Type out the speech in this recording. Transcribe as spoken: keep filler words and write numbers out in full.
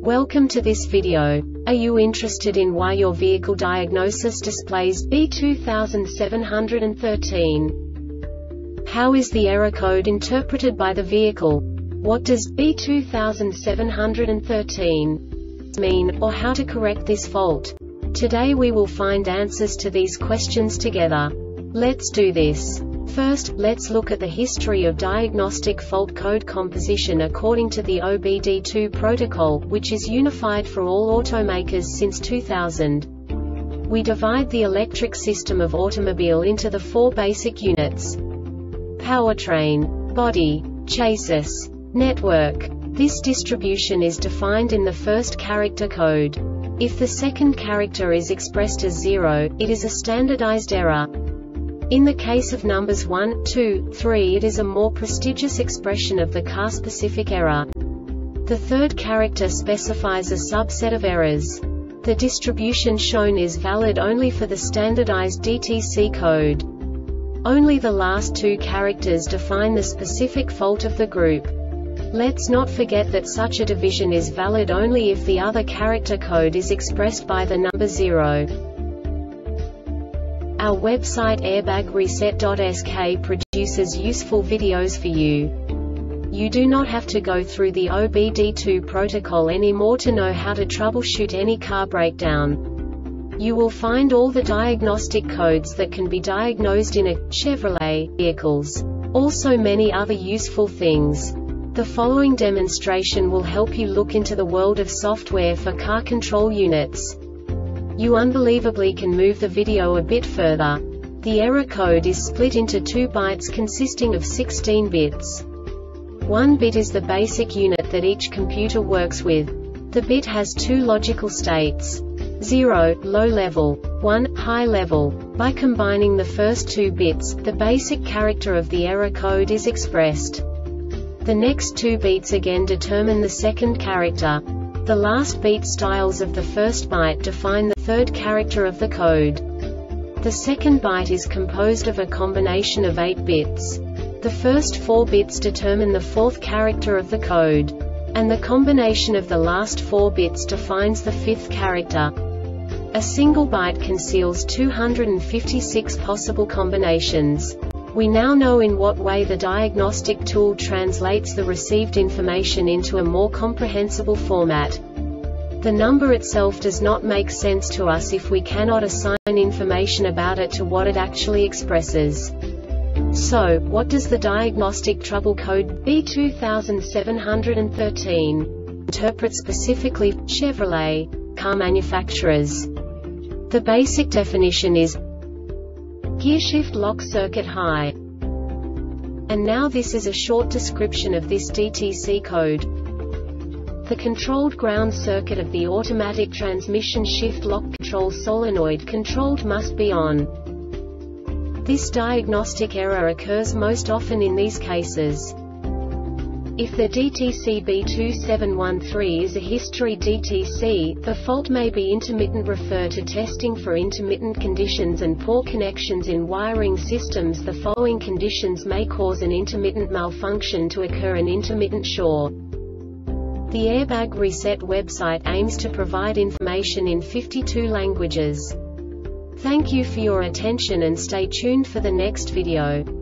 Welcome to this video. Are you interested in why your vehicle diagnosis displays B two seven one three? How is the error code interpreted by the vehicle? What does B two seven one three mean, or how to correct this fault? Today we will find answers to these questions together. Let's do this. First, let's look at the history of diagnostic fault code composition according to the O B D two protocol, which is unified for all automakers since two thousand. We divide the electric system of automobile into the four basic units: powertrain, body, chassis, network. This distribution is defined in the first character code. If the second character is expressed as zero, it is a standardized error. In the case of numbers one, two, three, it is a more prestigious expression of the car-specific error. The third character specifies a subset of errors. The distribution shown is valid only for the standardized D T C code. Only the last two characters define the specific fault of the group. Let's not forget that such a division is valid only if the other character code is expressed by the number zero. Our website airbag reset dot S K produces useful videos for you. You do not have to go through the O B D two protocol anymore to know how to troubleshoot any car breakdown. You will find all the diagnostic codes that can be diagnosed in a Chevrolet vehicles. Also many other useful things. The following demonstration will help you look into the world of software for car control units. You unbelievably can move the video a bit further. The error code is split into two bytes consisting of sixteen bits. One bit is the basic unit that each computer works with. The bit has two logical states: zero, low level, one, high level. By combining the first two bits, the basic character of the error code is expressed. The next two beats again determine the second character. The last beat styles of the first byte define the third character of the code. The second byte is composed of a combination of eight bits. The first four bits determine the fourth character of the code. And the combination of the last four bits defines the fifth character. A single byte conceals two hundred fifty-six possible combinations. We now know in what way the diagnostic tool translates the received information into a more comprehensible format. The number itself does not make sense to us if we cannot assign information about it to what it actually expresses. So, what does the diagnostic trouble code B two seven one three interpret specifically for Chevrolet car manufacturers? The basic definition is gearshift lock circuit high. And now this is a short description of this D T C code. The controlled ground circuit of the automatic transmission shift lock control solenoid controlled must be on. This diagnostic error occurs most often in these cases. If the D T C B two seven one three is a history D T C, the fault may be intermittent. Refer to testing for intermittent conditions and poor connections in wiring systems. The following conditions may cause an intermittent malfunction to occur: an intermittent short. The Airbag Reset website aims to provide information in fifty-two languages. Thank you for your attention and stay tuned for the next video.